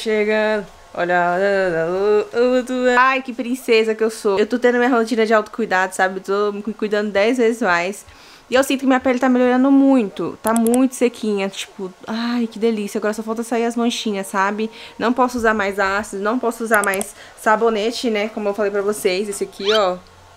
Chegando, olha. Ai, que princesa que eu sou. Eu tô tendo minha rotina de autocuidado, sabe? Eu tô me cuidando 10 vezes mais. E eu sinto que minha pele tá melhorando muito. Tá muito sequinha, tipo, ai, que delícia. Agora só falta sair as manchinhas, sabe? Não posso usar mais ácido, não posso usar mais sabonete, né? Como eu falei pra vocês, esse aqui, ó.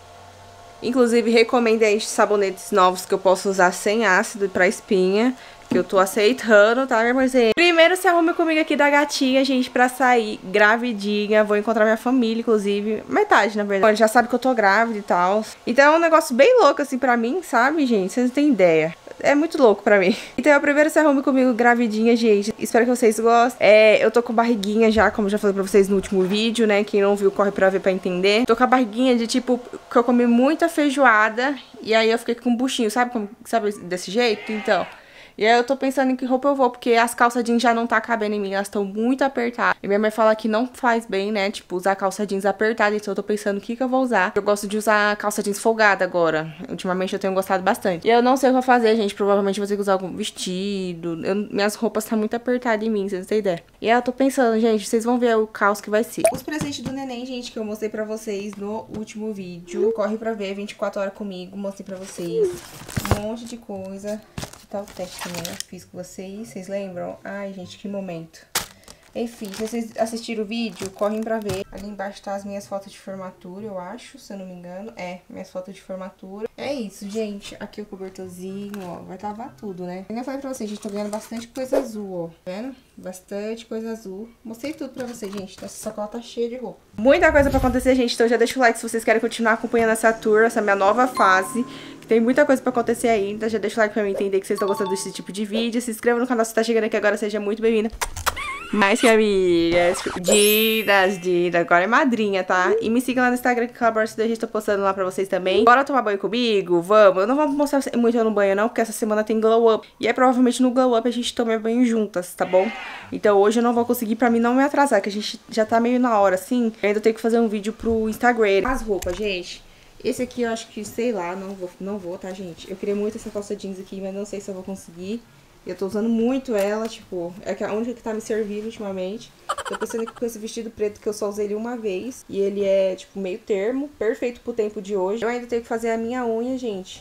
Inclusive, recomendo aí sabonetes novos que eu posso usar sem ácido pra espinha. Que eu tô aceitando, tá, minha parceira? Primeiro se arrume comigo aqui da gatinha, gente, pra sair gravidinha. Vou encontrar minha família, inclusive. Metade, na verdade. Ele já sabe que eu tô grávida e tal. Então é um negócio bem louco, assim, pra mim, sabe, gente? Vocês não têm ideia. É muito louco pra mim. Então, primeiro se arrume comigo gravidinha, gente. Espero que vocês gostem. Eu tô com barriguinha já, como eu já falei pra vocês no último vídeo, né? Quem não viu, corre pra ver pra entender. Tô com a barriguinha de, tipo, que eu comi muita feijoada. E aí eu fiquei com um buchinho, sabe? Sabe desse jeito? Então... E aí eu tô pensando em que roupa eu vou, porque as calça jeans já não tá cabendo em mim, elas estão muito apertadas. E minha mãe fala que não faz bem, né, tipo, usar calça jeans apertada, então eu tô pensando o que eu vou usar. Eu gosto de usar calça jeans folgada agora, ultimamente eu tenho gostado bastante. E eu não sei o que eu vou fazer, gente, provavelmente vou ter que usar algum vestido, minhas roupas tá muito apertadas em mim, vocês não têm ideia. E aí eu tô pensando, gente, vocês vão ver o caos que vai ser. Os presentes do neném, gente, que eu mostrei pra vocês no último vídeo, corre pra ver, 24 horas comigo, mostrei pra vocês um monte de coisa. Tá o teste também, né? Fiz com vocês lembram? Ai, gente, que momento. Enfim, se vocês assistiram o vídeo, correm pra ver. Ali embaixo tá as minhas fotos de formatura, eu acho, se eu não me engano. Minhas fotos de formatura. É isso, gente. Aqui o cobertorzinho, ó. Vai lavar tudo, né? Eu nem falei pra vocês, gente, tô ganhando bastante coisa azul, ó. Tá vendo? Bastante coisa azul. Mostrei tudo pra vocês, gente. Essa sacola tá cheia de roupa. Muita coisa pra acontecer, gente. Então já deixa o like se vocês querem continuar acompanhando essa tour, essa minha nova fase. Tem muita coisa pra acontecer ainda. Já deixa o like pra eu entender que vocês estão gostando desse tipo de vídeo. Se inscreva no canal se tá chegando aqui agora. Seja muito bem-vinda. Mais que amigas. Didas. Agora é madrinha, tá? E me siga lá no Instagram, que aquela a gente tá postando lá pra vocês também. Bora tomar banho comigo? Vamos. Eu não vou mostrar muito no banho, não, porque essa semana tem glow up. E aí, provavelmente, no glow up a gente toma banho juntas, tá bom? Então, hoje eu não vou conseguir pra mim não me atrasar, que a gente já tá meio na hora, assim. Eu ainda tenho que fazer um vídeo pro Instagram. As roupas, gente. Esse aqui eu acho que, sei lá, não vou, tá, gente? Eu queria muito essa calça jeans aqui, mas não sei se eu vou conseguir. Eu tô usando muito ela, tipo, é a única que tá me servindo ultimamente. Tô pensando aqui com esse vestido preto que eu só usei ele uma vez. E ele é, tipo, meio termo, perfeito pro tempo de hoje. Eu ainda tenho que fazer a minha unha, gente.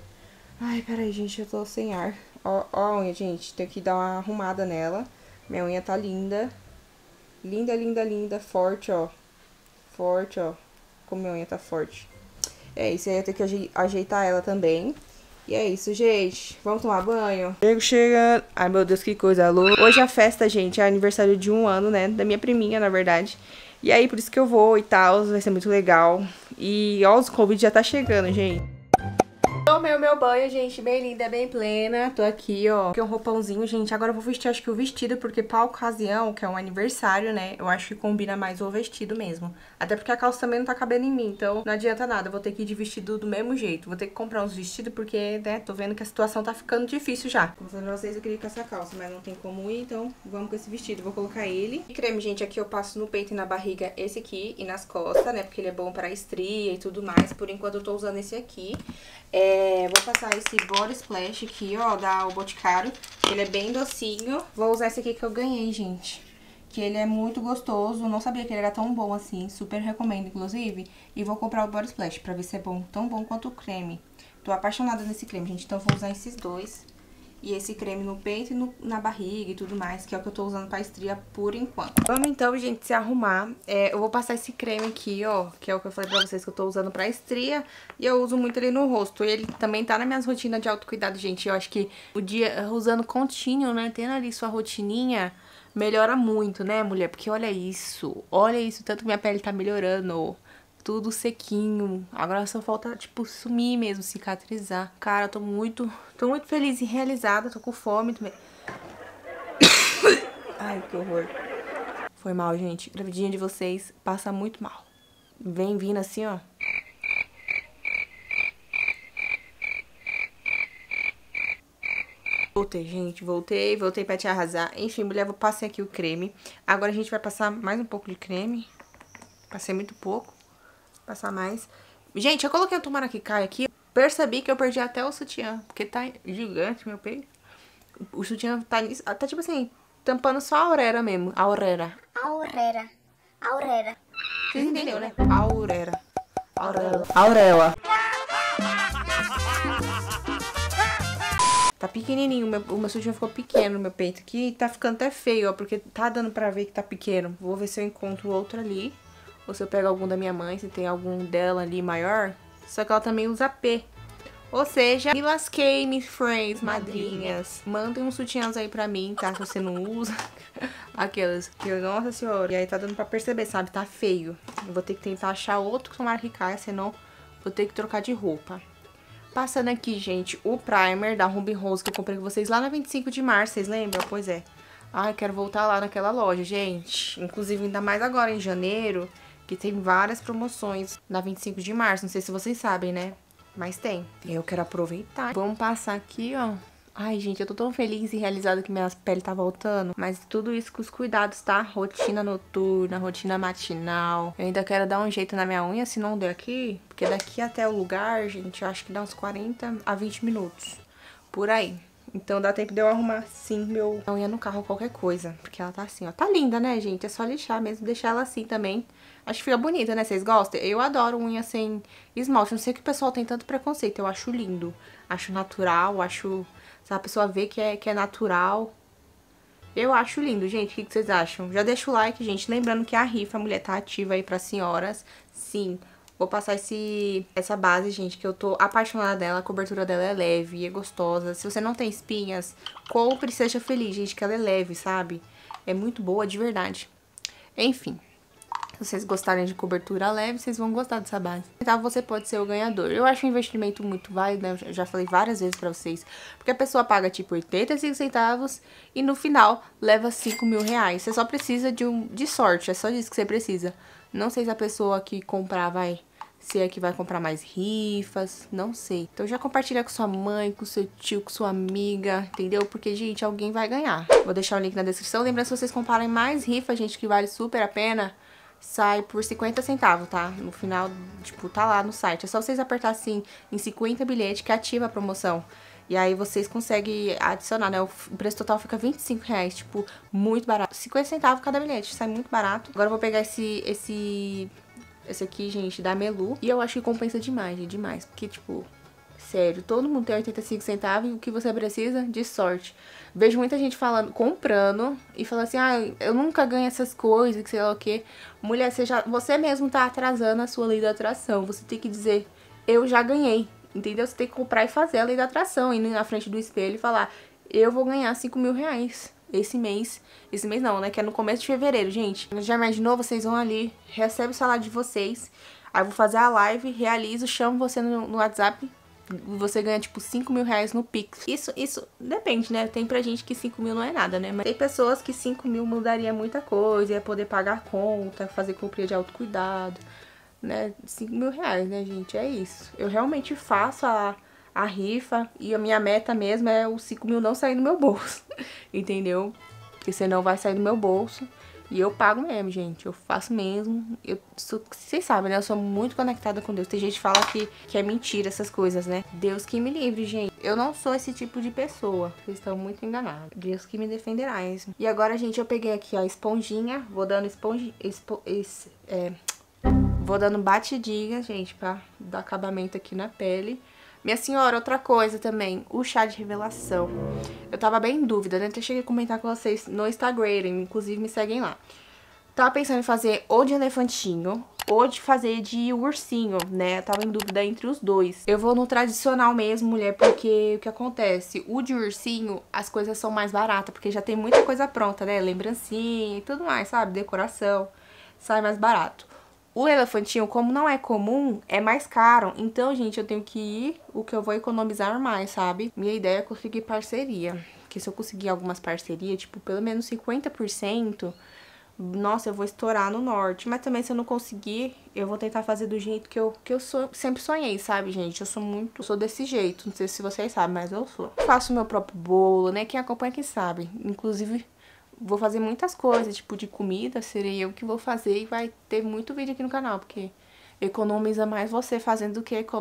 Ai, peraí, gente, eu tô sem ar. Ó a unha, gente, tenho que dar uma arrumada nela. Minha unha tá linda. Linda, linda, linda, forte, ó. Forte, ó. Como minha unha tá forte. É isso, aí eu tenho que ajeitar ela também. E é isso, gente. Vamos tomar banho? Chega. Ai, meu Deus, que coisa louca. Hoje a festa, gente, é aniversário de 1 ano, né? Da minha priminha, na verdade. E aí, por isso que eu vou e tal. Vai ser muito legal. E, ó, os convites já tá chegando, gente. Tomei o meu banho, gente, bem linda, bem plena. Tô aqui, ó, aqui é um roupãozinho, gente. Agora eu vou vestir, acho que o vestido, porque pra ocasião, que é um aniversário, né, eu acho que combina mais o vestido mesmo. Até porque a calça também não tá cabendo em mim, então não adianta nada. Eu vou ter que ir de vestido do mesmo jeito. Vou ter que comprar uns vestidos, porque, né, tô vendo que a situação tá ficando difícil já. Como falei pra vocês, eu queria ir com essa calça, mas não tem como ir, então vamos com esse vestido. Vou colocar ele. E creme, gente, aqui eu passo no peito e na barriga esse aqui e nas costas, né, porque ele é bom pra estria e tudo mais. Por enquanto eu tô usando esse aqui. Vou passar esse Body Splash aqui, ó, da O Boticário. Ele é bem docinho. Vou usar esse aqui que eu ganhei, gente. Que ele é muito gostoso. Não sabia que ele era tão bom assim. Super recomendo, inclusive. E vou comprar o Body Splash pra ver se é bom, tão bom quanto o creme. Tô apaixonada nesse creme, gente. Então vou usar esses dois. E esse creme no peito e na barriga e tudo mais, que é o que eu tô usando pra estria por enquanto. Vamos então, gente, se arrumar. Eu vou passar esse creme aqui, ó, que é o que eu falei pra vocês que eu tô usando pra estria. E eu uso muito ele no rosto. Ele também tá nas minhas rotinas de autocuidado, gente. Eu acho que o dia usando contínuo, né, tendo ali sua rotininha, melhora muito, né, mulher? Porque olha isso, tanto minha pele tá melhorando. Tudo sequinho. Agora só falta, tipo, sumir mesmo, cicatrizar. Cara, tô muito feliz e realizada. Tô com fome também. Ai, que horror. Foi mal, gente. Gravidinha de vocês passa muito mal. Vem vindo assim, ó. Voltei, gente. Voltei pra te arrasar. Enfim, mulher, vou passar aqui o creme. Agora a gente vai passar mais um pouco de creme. Passei muito pouco. Passar mais. Gente, eu coloquei a tomara que cai aqui. Percebi que eu perdi até o sutiã. Porque tá gigante meu peito. O sutiã tá tipo assim, tampando só a auréola mesmo. A auréola. Aurera. Aurera. Vocês entenderam, né? Aurera. Auréola. Auréola. Tá pequenininho, o meu sutiã ficou pequeno no meu peito aqui. Tá ficando até feio, ó, porque tá dando pra ver que tá pequeno. Vou ver se eu encontro outro ali. Ou se eu pego algum da minha mãe, se tem algum dela ali maior. Só que ela também usa P. Ou seja, me lasquei, me friends, madrinhas. Mandem uns sutiãs aí pra mim, tá? Se você não usa. Aquelas que, nossa senhora. E aí tá dando pra perceber, sabe? Tá feio. Eu vou ter que tentar achar outro com marca Ricaia, senão vou ter que trocar de roupa. Passando aqui, gente, o primer da Ruby Rose que eu comprei com vocês lá na 25 de março, vocês lembram? Pois é. Ai, quero voltar lá naquela loja, gente. Inclusive, ainda mais agora em janeiro, que tem várias promoções na 25 de março. Não sei se vocês sabem, né? Mas tem. Eu quero aproveitar. Vamos passar aqui, ó. Ai, gente, eu tô tão feliz e realizada que minha pele tá voltando. Mas tudo isso com os cuidados, tá? Rotina noturna, rotina matinal. Eu ainda quero dar um jeito na minha unha, se não der aqui. Porque daqui até o lugar, gente, eu acho que dá uns 40 a 20 minutos. Por aí. Então dá tempo de eu arrumar, sim, meu unha no carro, qualquer coisa. Porque ela tá assim, ó. Tá linda, né, gente? É só lixar mesmo, deixar ela assim também. Acho que fica bonita, né? Vocês gostam? Eu adoro unha sem esmalte. Não sei que o pessoal tem tanto preconceito. Eu acho lindo. Acho natural, acho... Se a pessoa vê que é natural. Eu acho lindo, gente. O que vocês acham? Já deixa o like, gente. Lembrando que a rifa, a mulher tá ativa aí pras senhoras. Sim. Vou passar essa base, gente, que eu tô apaixonada dela. A cobertura dela é leve, é gostosa. Se você não tem espinhas, compre e seja feliz, gente, que ela é leve, sabe? É muito boa, de verdade. Enfim. Se vocês gostarem de cobertura leve, vocês vão gostar dessa base. Então, você pode ser o ganhador. Eu acho um investimento muito válido, né? Eu já falei várias vezes pra vocês. Porque a pessoa paga, tipo, 85 centavos e no final leva 5 mil reais. Você só precisa de sorte, é só disso que você precisa. Não sei se a pessoa que comprar se é que vai comprar mais rifas, não sei. Então já compartilha com sua mãe, com seu tio, com sua amiga, entendeu? Porque, gente, alguém vai ganhar. Vou deixar o link na descrição. Lembrando, se vocês comprarem mais rifas, gente, que vale super a pena... Sai por 50 centavos, tá? No final, tipo, tá lá no site. É só vocês apertar assim, em 50 bilhetes, que ativa a promoção. E aí vocês conseguem adicionar, né? O preço total fica 25 reais, tipo, muito barato. 50 centavos cada bilhete, sai muito barato. Agora eu vou pegar esse aqui, gente, da Melu. E eu acho que compensa demais, gente, demais. Porque, tipo... Sério, todo mundo tem 85 centavos e o que você precisa? De sorte. Vejo muita gente falando, comprando e falando assim, ah, eu nunca ganho essas coisas, que sei lá o quê. Mulher, você mesmo tá atrasando a sua lei da atração. Você tem que dizer, eu já ganhei, entendeu? Você tem que comprar e fazer a lei da atração, ir na frente do espelho e falar, eu vou ganhar 5 mil reais esse mês. Esse mês não, né? Que é no começo de fevereiro, gente. Já imaginou? Vocês vão ali, recebe o salário de vocês. Aí eu vou fazer a live, realizo, chamo você no WhatsApp. Você ganha, tipo, 5 mil reais no Pix. Isso depende, né? Tem pra gente que 5 mil não é nada, né? Mas tem pessoas que 5 mil mudaria muita coisa. Ia poder pagar conta, fazer compra de autocuidado, né? 5 mil reais, né, gente? É isso. Eu realmente faço a rifa e a minha meta mesmo é os 5 mil não sair do meu bolso. Entendeu? Porque senão vai sair do meu bolso. E eu pago mesmo, gente. Eu faço mesmo. Vocês sabem, né? Eu sou muito conectada com Deus. Tem gente que fala que é mentira essas coisas, né? Deus que me livre, gente. Eu não sou esse tipo de pessoa. Vocês estão muito enganados. Deus que me defenderá. E agora, gente, eu peguei aqui a esponjinha. Vou dando vou dando batidinha, gente, pra dar acabamento aqui na pele. Minha senhora, outra coisa também, o chá de revelação. Eu tava bem em dúvida, né? Até cheguei a comentar com vocês no Instagram, inclusive me seguem lá. Tava pensando em fazer ou de elefantinho ou de fazer de ursinho, né? Eu tava em dúvida entre os dois. Eu vou no tradicional mesmo, mulher, porque o que acontece? O de ursinho, as coisas são mais baratas, porque já tem muita coisa pronta, né? Lembrancinha e tudo mais, sabe? Decoração, sai mais barato. O elefantinho, como não é comum, é mais caro. Então, gente, eu tenho que ir o que eu vou economizar mais, sabe? Minha ideia é conseguir parceria. Porque se eu conseguir algumas parcerias, tipo, pelo menos 50%, nossa, eu vou estourar no norte. Mas também, se eu não conseguir, eu vou tentar fazer do jeito que eu sempre sonhei, sabe, gente? Eu sou desse jeito. Não sei se vocês sabem, mas eu sou. Faço meu próprio bolo, né? Quem acompanha, quem sabe. Inclusive... Vou fazer muitas coisas, tipo de comida, serei eu que vou fazer e vai ter muito vídeo aqui no canal, porque economiza mais você fazendo do que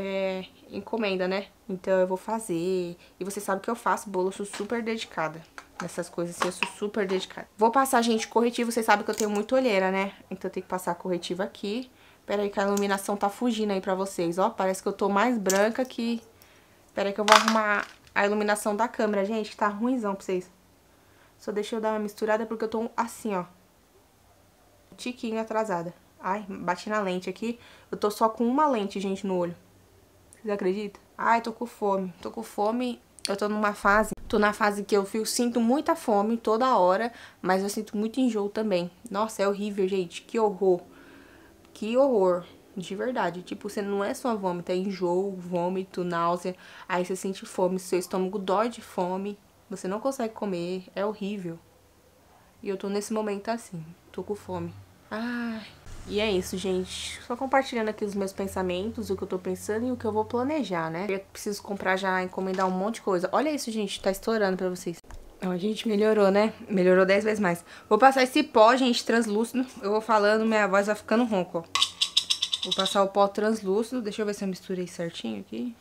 encomenda, né? Então eu vou fazer, e você sabe que eu faço bolo, eu sou super dedicada. Nessas coisas assim, eu sou super dedicada. Vou passar, gente, corretivo. Vocês sabem que eu tenho muita olheira, né? Então eu tenho que passar corretivo aqui. Pera aí que a iluminação tá fugindo aí pra vocês, ó. Parece que eu tô mais branca que... Pera aí que eu vou arrumar a iluminação da câmera, gente, que tá ruimzão pra vocês. Só deixa eu dar uma misturada porque eu tô assim, ó. Um tiquinho atrasada. Ai, bati na lente aqui. Eu tô só com uma lente, gente, no olho. Vocês acreditam? Ai, tô com fome. Tô com fome. Eu tô numa fase... Tô na fase que eu sinto muita fome toda hora, mas eu sinto muito enjoo também. Nossa, é horrível, gente. Que horror. Que horror. De verdade. Tipo, você não é só vômito, é enjoo, vômito, náusea. Aí você sente fome, seu estômago dói de fome. Você não consegue comer. É horrível. E eu tô nesse momento assim. Tô com fome. Ai... E é isso, gente. Só compartilhando aqui os meus pensamentos, o que eu tô pensando e o que eu vou planejar, né? Eu preciso comprar já, encomendar um monte de coisa. Olha isso, gente. Tá estourando pra vocês. Ó, a gente melhorou, né? Melhorou 10 vezes mais. Vou passar esse pó, gente, translúcido. Eu vou falando, minha voz vai ficando ronca, ó. Vou passar o pó translúcido. Deixa eu ver se eu misturei certinho aqui.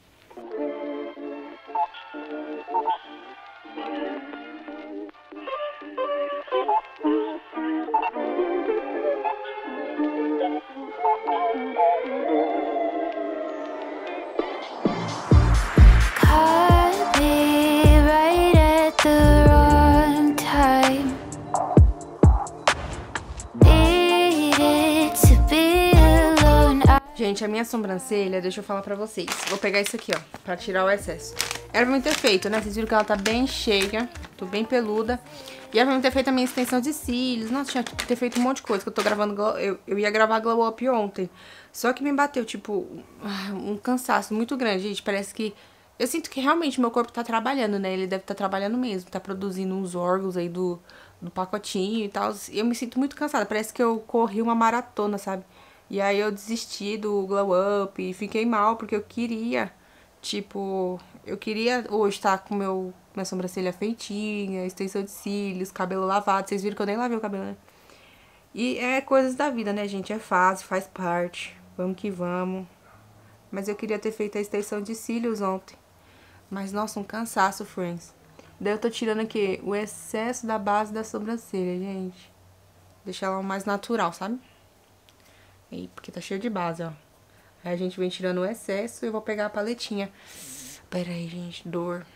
Gente, a minha sobrancelha, deixa eu falar pra vocês. Vou pegar isso aqui, ó, pra tirar o excesso. Era pra mim ter feito, né? Vocês viram que ela tá bem cheia, tô bem peluda. E era pra mim ter feito a minha extensão de cílios. Nossa, tinha que ter feito um monte de coisa, que eu tô gravando... Eu ia gravar Glow Up ontem. Só que me bateu, tipo, um cansaço muito grande, gente. Parece que... Eu sinto que realmente meu corpo tá trabalhando, né? Ele deve estar trabalhando mesmo. Tá produzindo uns órgãos aí do pacotinho e tal. E eu me sinto muito cansada. Parece que eu corri uma maratona, sabe? E aí eu desisti do Glow Up e fiquei mal, porque eu queria, tipo... Eu queria hoje estar com minha sobrancelha feitinha, extensão de cílios, cabelo lavado. Vocês viram que eu nem lavei o cabelo, né? E é coisas da vida, né, gente? É fácil, faz parte. Vamos que vamos. Mas eu queria ter feito a extensão de cílios ontem. Mas, nossa, um cansaço, friends. Daí eu tô tirando aqui o excesso da base da sobrancelha, gente. Deixar ela mais natural, sabe? Aí, porque tá cheio de base, ó. Aí a gente vem tirando o excesso e eu vou pegar a paletinha. Pera aí, gente. Dor.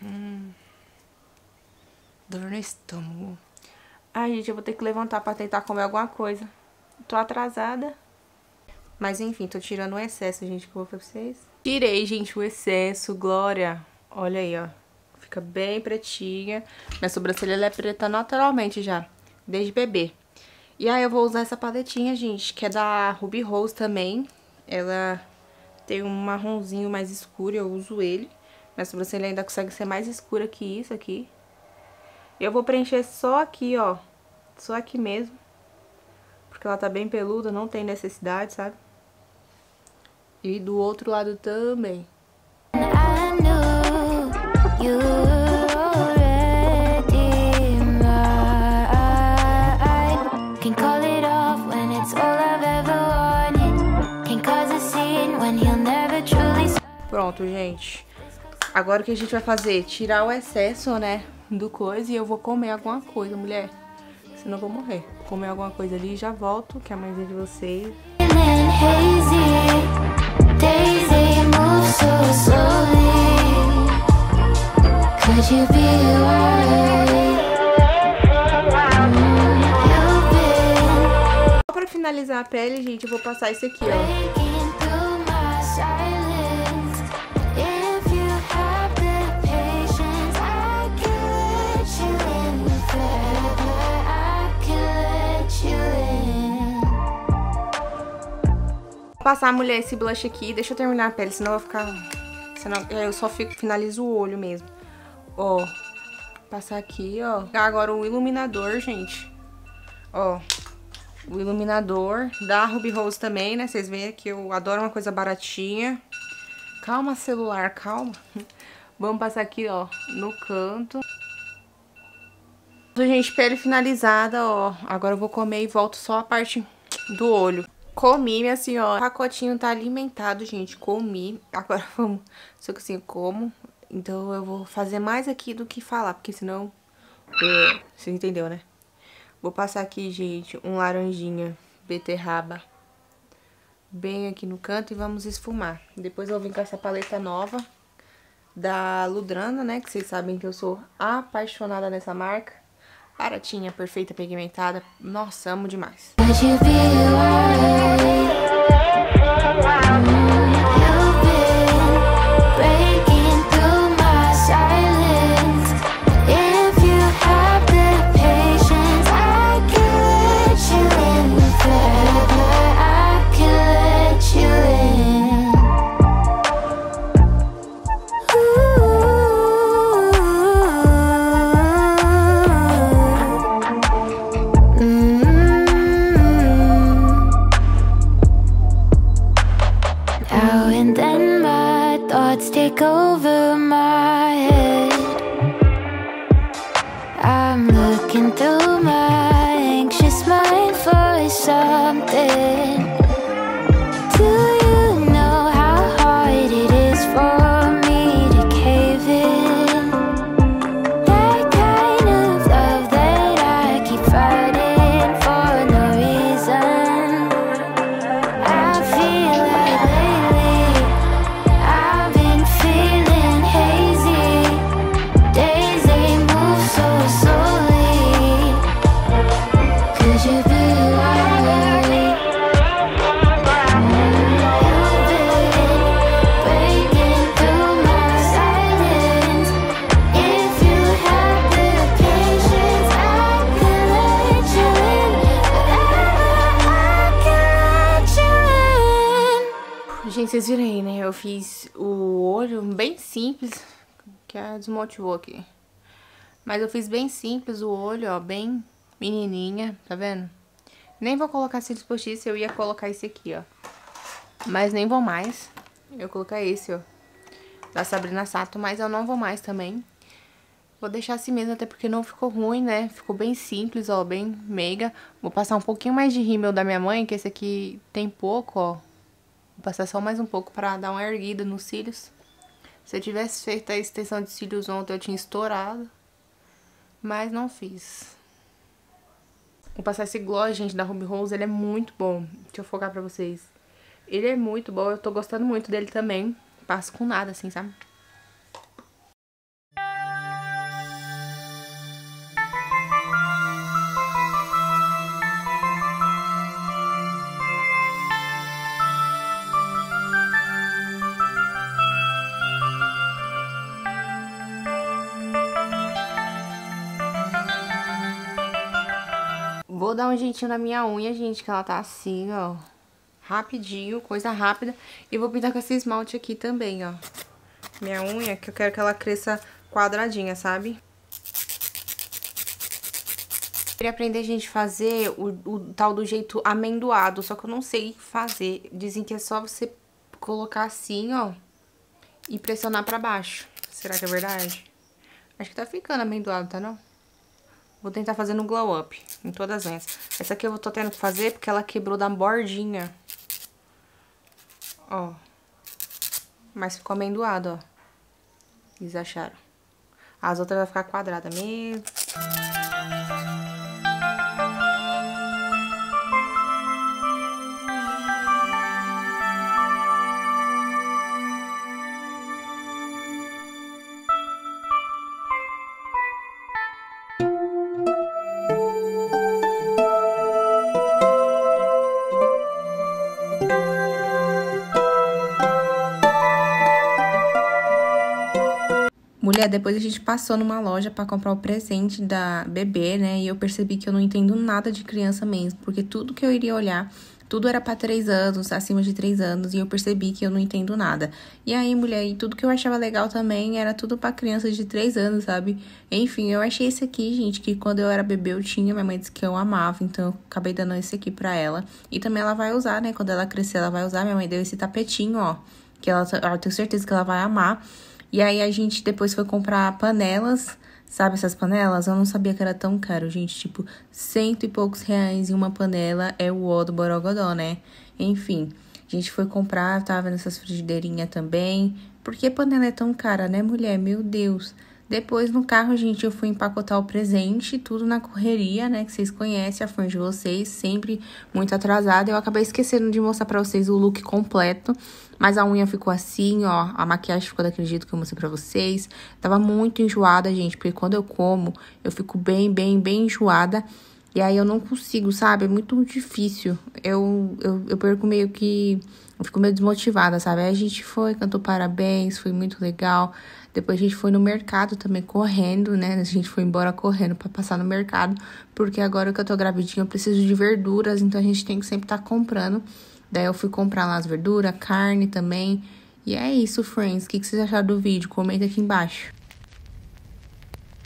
Dor no estômago. Ai, gente, eu vou ter que levantar pra tentar comer alguma coisa. Tô atrasada. Mas, enfim, tô tirando o excesso, gente, que eu vou pra vocês. Tirei, gente, o excesso. Glória. Olha aí, ó. Fica bem pretinha. Minha sobrancelha, ela é preta naturalmente já. Desde bebê. E aí eu vou usar essa paletinha, gente, que é da Ruby Rose também. Ela tem um marronzinho mais escuro, eu uso ele. Minha sobrancelha ainda consegue ser mais escura que isso aqui. Eu vou preencher só aqui, ó. Só aqui mesmo. Porque ela tá bem peluda, não tem necessidade, sabe? E do outro lado também. Pronto, gente. Agora o que a gente vai fazer? Tirar o excesso, né, do coisa. E eu vou comer alguma coisa, mulher. Senão eu vou morrer. Vou comer alguma coisa ali e já volto, que é a mãezinha de vocês. Pra finalizar a pele, gente, eu vou passar esse aqui, ó. Vou passar, mulher, esse blush aqui. Deixa eu terminar a pele, senão eu vou ficar... Senão eu só finalizo o olho mesmo. Ó, passar aqui, ó. Agora o iluminador, gente. Ó, o iluminador da Ruby Rose também, né? Vocês veem que eu adoro uma coisa baratinha. Calma, celular, calma. Vamos passar aqui, ó, no canto. Gente, pele finalizada, ó. Agora eu vou comer e volto só a parte do olho. Comi, minha senhora. O pacotinho tá alimentado, gente. Comi. Agora vamos... Só que assim, eu como. Então eu vou fazer mais aqui do que falar, porque senão Você entendeu, né? Vou passar aqui, gente, um laranjinha, beterraba, bem aqui no canto e vamos esfumar. Depois eu vou vir com essa paleta nova da Ludrana, né? Que vocês sabem que eu sou apaixonada nessa marca. Baratinha, perfeita, pigmentada. Nossa, amo demais. Take over my head. I'm looking through my anxious mind for something. Do you know how hard it is for me to cave in? That kind of love that I keep fighting for no reason. I feel like lately I've been feeling hazy. Days they move so slowly. Could you be right? You've been breaking through my silence. If you have the patience, I can let you in. I can let you in. Gente, vocês viram aí, né? Eu fiz o olho bem simples, que desmotivou aqui. Mas eu fiz bem simples o olho, ó, bem menininha, tá vendo? Nem vou colocar cílios postiços, eu ia colocar esse aqui, ó. Mas nem vou mais. Eu vou colocar esse, ó, da Sabrina Sato, mas eu não vou mais também. Vou deixar assim mesmo, até porque não ficou ruim, né? Ficou bem simples, ó, bem meiga. Vou passar um pouquinho mais de rímel da minha mãe, que esse aqui tem pouco, ó. Vou passar só mais um pouco pra dar uma erguida nos cílios. Se eu tivesse feito a extensão de cílios ontem, eu tinha estourado. Mas não fiz. Vou passar esse gloss, gente, da Ruby Rose. Ele é muito bom. Deixa eu focar pra vocês. Ele é muito bom. Eu tô gostando muito dele também. Passo com nada, assim, sabe? Vou dar um jeitinho na minha unha, gente, que ela tá assim, ó. Rapidinho, coisa rápida. E vou pintar com esse esmalte aqui também, ó. Minha unha, que eu quero que ela cresça quadradinha, sabe? Queria aprender, gente, a fazer o tal do jeito amendoado, só que eu não sei fazer. Dizem que é só você colocar assim, ó, e pressionar pra baixo. Será que é verdade? Acho que tá ficando amendoado, tá não? Vou tentar fazer no glow up, em todas as unhas. Essa aqui eu tô tendo que fazer porque ela quebrou da bordinha. Ó. Mas ficou amendoado, ó. Eles acharam. As outras vai ficar quadrada mesmo. Mulher, depois a gente passou numa loja pra comprar o presente da bebê, né? E eu percebi que eu não entendo nada de criança mesmo. Porque tudo que eu iria olhar, tudo era pra 3 anos, acima de 3 anos. E eu percebi que eu não entendo nada. E aí, mulher, e tudo que eu achava legal também era tudo pra crianças de 3 anos, sabe? Enfim, eu achei esse aqui, gente, que quando eu era bebê eu tinha. Minha mãe disse que eu amava, então eu acabei dando esse aqui pra ela. E também ela vai usar, né? Quando ela crescer, ela vai usar. Minha mãe deu esse tapetinho, ó. Que ela, eu tenho certeza que ela vai amar. E aí, a gente depois foi comprar panelas, sabe essas panelas? Eu não sabia que era tão caro, gente, tipo, 100 e poucos reais em uma panela é o ó do Borogodó, né? Enfim, a gente foi comprar, tava vendo essas frigideirinhas também. Por que panela é tão cara, né, mulher? Meu Deus, Depois, no carro, gente, eu fui empacotar o presente, tudo na correria, né? Que vocês conhecem, a fã de vocês, sempre muito atrasada. Eu acabei esquecendo de mostrar pra vocês o look completo. Mas a unha ficou assim, ó. A maquiagem ficou daquele jeito que eu mostrei pra vocês. Tava muito enjoada, gente, porque quando eu como, eu fico bem enjoada. E aí eu não consigo, sabe? É muito difícil. Eu perco meio que... Eu fico meio desmotivada, sabe? Aí a gente foi, cantou parabéns, foi muito legal. Depois a gente foi no mercado também, correndo, né? A gente foi embora correndo pra passar no mercado. Porque agora que eu tô gravidinha, eu preciso de verduras. Então a gente tem que sempre estar comprando. Daí eu fui comprar lá as verduras, carne também. E é isso, friends. O que vocês acharam do vídeo? Comenta aqui embaixo.